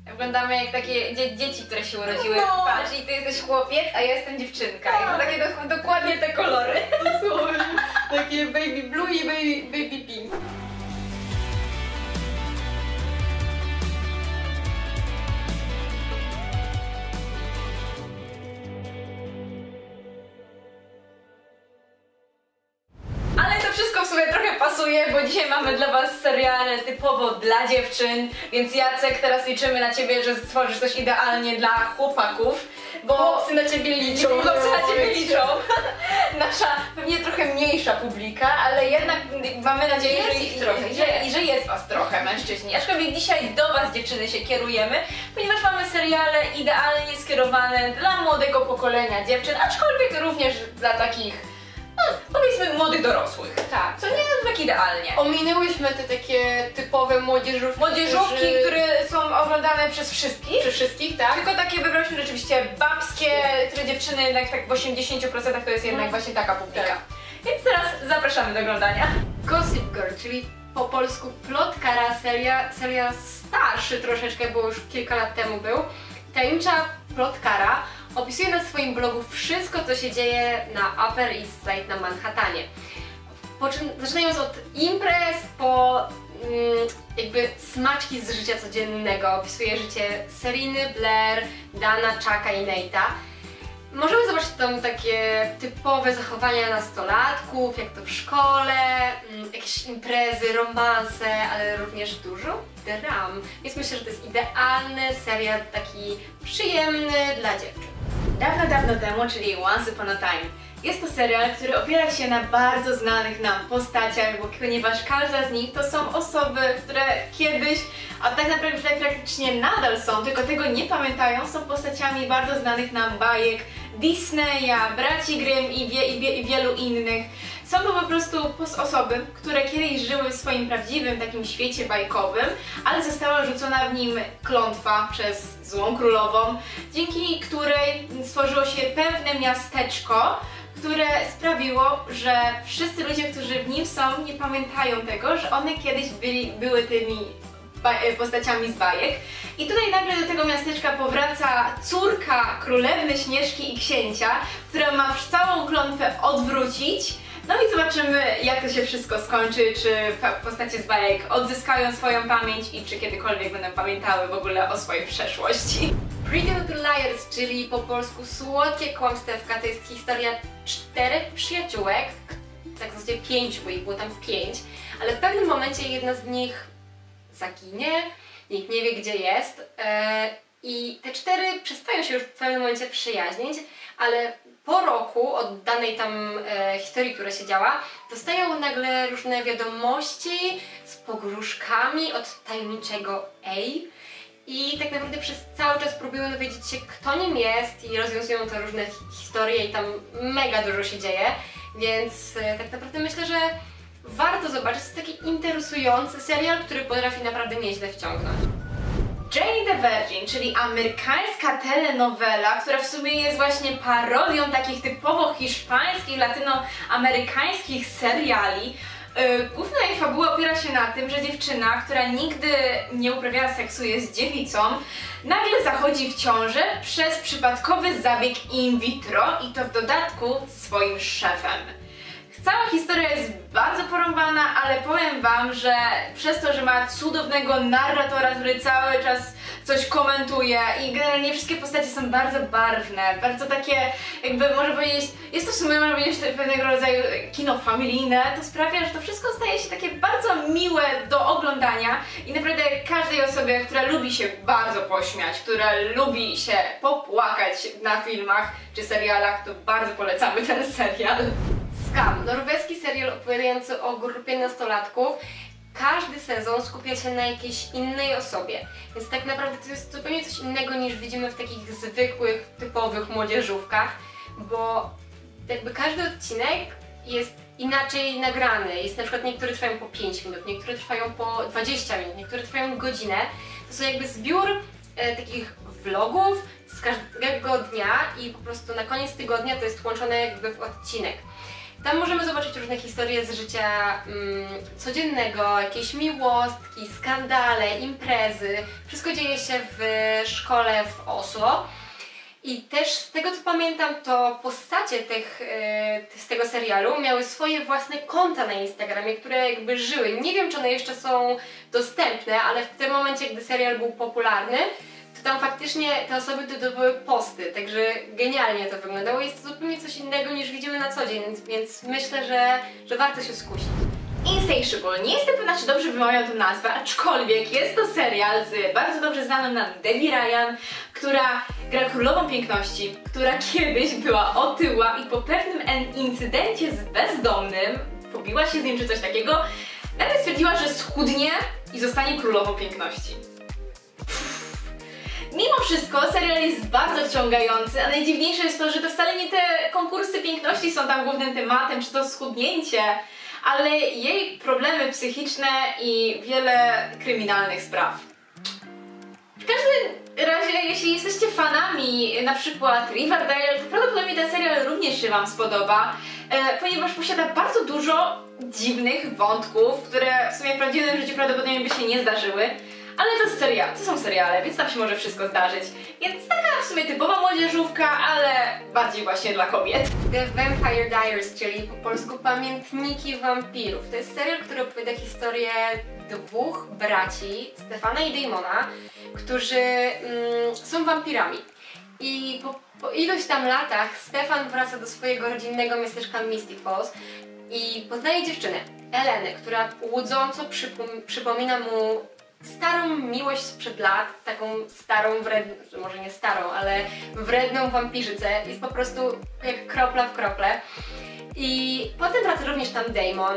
Wyglądamy jak takie dzieci, które się urodziły. No. Patrz, i ty jesteś chłopiec, a ja jestem dziewczynka. I to takie dokładnie te kolory. Dosłownie. Takie baby blue i baby pink. Ale to wszystko w sumie trochę pasuje, bo dzisiaj mamy dla was seriale typowo dla dziewczyn, więc Jacek, teraz liczymy na ciebie, że stworzysz coś idealnie dla chłopaków, bo chłopcy na ciebie liczą. Chłopcy na ciebie liczą. Nasza pewnie trochę mniejsza publika, ale jednak mamy nadzieję, że jest was trochę, mężczyźni. Aczkolwiek dzisiaj do was, dziewczyny, się kierujemy, ponieważ mamy seriale idealnie skierowane dla młodego pokolenia dziewczyn, aczkolwiek również dla takich, no, powiedzmy, młodych dorosłych. Tak. Co nie jest tak idealnie. Ominęłyśmy te takie typowe młodzieżówki, które są oglądane przez wszystkich. Przez wszystkich, tak? Tylko takie wybrałyśmy rzeczywiście babskie, które dziewczyny jednak tak w 80% to jest jednak właśnie taka publika. Tak. Więc teraz zapraszamy do oglądania. Gossip Girl, czyli po polsku plotkara, seria starszy troszeczkę, bo już kilka lat temu był. Tajemnicza plotkara opisuje na swoim blogu wszystko, co się dzieje na Upper East Side na Manhattanie. Po czym, zaczynając od imprez, po jakby smaczki z życia codziennego, opisuje życie Sereny, Blair, Dana, Chucka i Nate'a. Możemy zobaczyć tam takie typowe zachowania nastolatków, jak to w szkole, jakieś imprezy, romanse, ale również dużo dram. Więc myślę, że to jest idealny serial, taki przyjemny dla dziewczyn. Dawno, dawno temu, czyli Once Upon a Time. Jest to serial, który opiera się na bardzo znanych nam postaciach, bo ponieważ każda z nich to są osoby, które kiedyś, a tak naprawdę praktycznie nadal są, tylko tego nie pamiętają, są postaciami bardzo znanych nam bajek Disneya, Braci Grimm i wielu innych. Są to po prostu osoby, które kiedyś żyły w swoim prawdziwym takim świecie bajkowym, ale została rzucona w nim klątwa przez złą królową, dzięki której stworzyło się pewne miasteczko, które sprawiło, że wszyscy ludzie, którzy w nim są, nie pamiętają tego, że one kiedyś były tymi postaciami z bajek. I tutaj nagle do tego miasteczka powraca córka królewny Śnieżki i księcia, która ma całą klątwę odwrócić. No i zobaczymy, jak to się wszystko skończy, czy postacie z bajek odzyskają swoją pamięć i czy kiedykolwiek będą pamiętały w ogóle o swojej przeszłości. Pretty Little Liars, czyli po polsku Słodkie Kłamstewka, to jest historia 4 przyjaciółek, tak w zasadzie 5, bo ich było tam 5, ale w pewnym momencie jedna z nich zaginie, nikt nie wie, gdzie jest i te 4 przestają się już w pewnym momencie przyjaźnić, ale po roku od danej tam historii, która się działa, dostają nagle różne wiadomości z pogróżkami od tajemniczego A. I tak naprawdę przez cały czas próbują dowiedzieć się, kto nim jest i rozwiązują te różne historie i tam mega dużo się dzieje, więc tak naprawdę myślę, że warto zobaczyć. To jest taki interesujący serial, który potrafi naprawdę nieźle wciągnąć. Jane the Virgin, czyli amerykańska telenowela, która w sumie jest właśnie parodią takich typowo hiszpańskich, latynoamerykańskich seriali. Główna jej fabuła opiera się na tym, że dziewczyna, która nigdy nie uprawiała seksu, jest dziewicą, nagle zachodzi w ciążę przez przypadkowy zabieg in vitro i to w dodatku swoim szefem. Cała historia jest bardzo porąbana, ale powiem wam, że przez to, że ma cudownego narratora, który cały czas coś komentuje i generalnie wszystkie postacie są bardzo barwne, bardzo takie, jakby można powiedzieć, jest to w sumie, można powiedzieć, pewnego rodzaju kino familijne, to sprawia, że to wszystko staje się takie bardzo miłe do oglądania i naprawdę każdej osobie, która lubi się bardzo pośmiać, która lubi się popłakać na filmach czy serialach, to bardzo polecamy ten serial. Skam, norweski serial opowiadający o grupie nastolatków. Każdy sezon skupia się na jakiejś innej osobie, więc tak naprawdę to jest zupełnie coś innego niż widzimy w takich zwykłych, typowych młodzieżówkach, bo jakby każdy odcinek jest inaczej nagrany. Jest na przykład niektóre trwają po 5 minut, niektóre trwają po 20 minut, niektóre trwają godzinę. To są jakby zbiór takich vlogów z każdego dnia i po prostu na koniec tygodnia to jest łączone jakby w odcinek. Tam możemy zobaczyć różne historie z życia codziennego, jakieś miłostki, skandale, imprezy. Wszystko dzieje się w szkole w Oslo. I też z tego co pamiętam, to postacie z tego serialu miały swoje własne konta na Instagramie, które jakby żyły. Nie wiem, czy one jeszcze są dostępne, ale w tym momencie, gdy serial był popularny, to tam faktycznie te osoby dodawały posty, także genialnie to wyglądało. Jest to zupełnie coś innego niż widzimy na co dzień, więc myślę, że warto się skusić. Insatiable. Nie jestem pewna, czy dobrze wymawiam tę nazwę, aczkolwiek jest to serial z bardzo dobrze znaną nam Debbie Ryan, która gra królową piękności, która kiedyś była otyła i po pewnym incydencie z bezdomnym, pobiła się z nim czy coś takiego, nagle stwierdziła, że schudnie i zostanie królową piękności. Mimo wszystko serial jest bardzo wciągający, a najdziwniejsze jest to, że to wcale nie te konkursy piękności są tam głównym tematem, czy to schudnięcie, ale jej problemy psychiczne i wiele kryminalnych spraw. W każdym razie, jeśli jesteście fanami na przykład Riverdale, to prawdopodobnie ten serial również się Wam spodoba, ponieważ posiada bardzo dużo dziwnych wątków, które w sumie w prawdziwym życiu prawdopodobnie by się nie zdarzyły. Ale to są seriale, więc tam się może wszystko zdarzyć. Więc taka w sumie typowa młodzieżówka, ale bardziej właśnie dla kobiet. The Vampire Diaries, czyli po polsku Pamiętniki Wampirów. To jest serial, który opowiada historię dwóch braci, Stefana i Damona, którzy są wampirami. I po iluś tam latach Stefan wraca do swojego rodzinnego miasteczka Mystic Falls i poznaje dziewczynę, Elenę, która łudząco przypomina mu starą miłość sprzed lat, taką starą, wredną, może nie starą, ale wredną wampirzycę. Jest po prostu jak kropla w krople. I potem wraca również tam Damon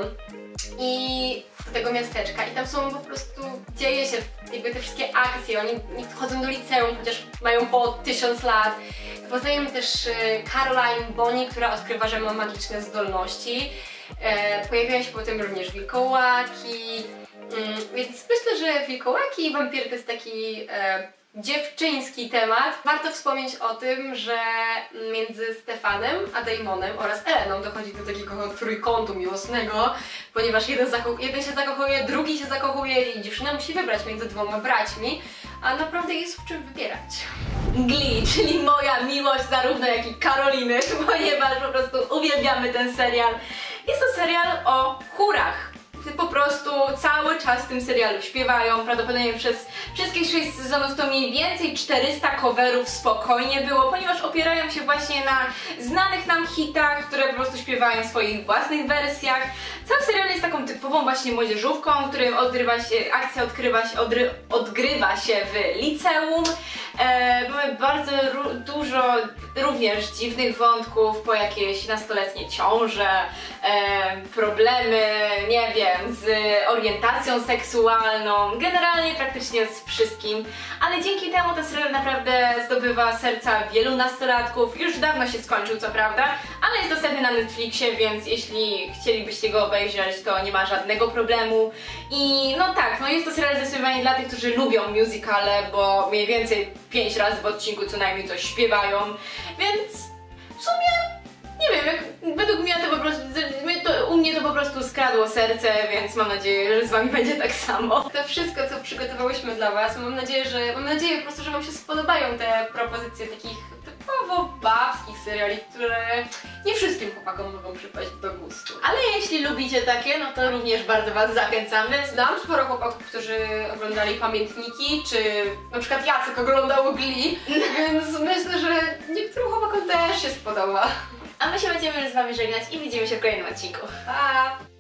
i do tego miasteczka i tam są po prostu, dzieje się jakby te wszystkie akcje, oni chodzą do liceum, chociaż mają po 1000 lat. Poznajemy też Caroline Bonnie, która odkrywa, że ma magiczne zdolności. Pojawiają się potem również wilkołaki. Więc myślę, że wilkołaki i wampiry to jest taki dziewczyński temat. Warto wspomnieć o tym, że między Stefanem a Damonem oraz Eleną dochodzi do takiego trójkątu miłosnego, ponieważ jeden się zakochuje, drugi się zakochuje i dziewczyna musi wybrać między dwoma braćmi, a naprawdę jest w czym wybierać. Glee, czyli moja miłość zarówno jak i Karoliny, ponieważ po prostu uwielbiamy ten serial. Jest to serial o chórach. Po prostu cały czas w tym serialu śpiewają, prawdopodobnie przez wszystkich 6 sezonów to mniej więcej 400 coverów spokojnie było, ponieważ opierają się właśnie na znanych nam hitach, które po prostu śpiewają w swoich własnych wersjach. Cały serial jest taką typową właśnie młodzieżówką, w którym akcja odgrywa się w liceum. Mamy bardzo dużo również dziwnych wątków, po jakieś nastoletnie ciąże, problemy, nie wiem, z orientacją seksualną, generalnie praktycznie z wszystkim, ale dzięki temu ten serial naprawdę zdobywa serca wielu nastolatków. Już dawno się skończył, co prawda, ale jest dostępny na Netflixie, więc jeśli chcielibyście go obejrzeć, to nie ma żadnego problemu. I no tak, no jest to serial zdecydowanie dla tych, którzy lubią musicale, bo mniej więcej 5 razy w odcinku co najmniej coś śpiewają, więc w sumie nie wiem, według mnie to po prostu, u mnie to po prostu skradło serce, więc mam nadzieję, że z Wami będzie tak samo. To wszystko, co przygotowałyśmy dla Was. Mam nadzieję po prostu, że Wam się spodobają te propozycje takich typowo babskich seriali, które nie wszystkim chłopakom mogą przypaść do gustu. Ale jeśli lubicie takie, no to również bardzo Was zachęcamy. Znam sporo chłopaków, którzy oglądali Pamiętniki, czy na przykład Jacek oglądał Glee, więc myślę, że niektórym chłopakom też się spodoba. A my się będziemy z Wami żegnać i widzimy się w kolejnym odcinku. Pa!